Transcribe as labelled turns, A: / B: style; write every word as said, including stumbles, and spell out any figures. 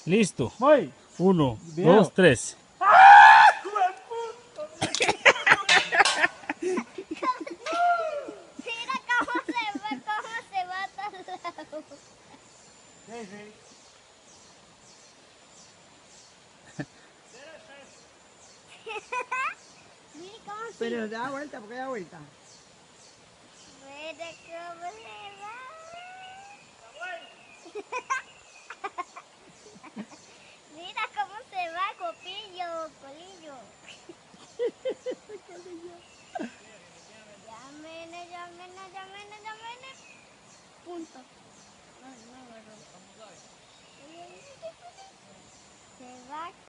A: Listo.
B: Voy.
A: Uno,
B: Video.
A: dos, tres.
C: Mira cómo se va, cómo se va a tal lado.
B: Sí, sí.
C: Mira cómo se
D: Pero da vuelta, ¿por qué da vuelta?
C: Mira cómo se va. Mira cómo se va, copillo, colillo.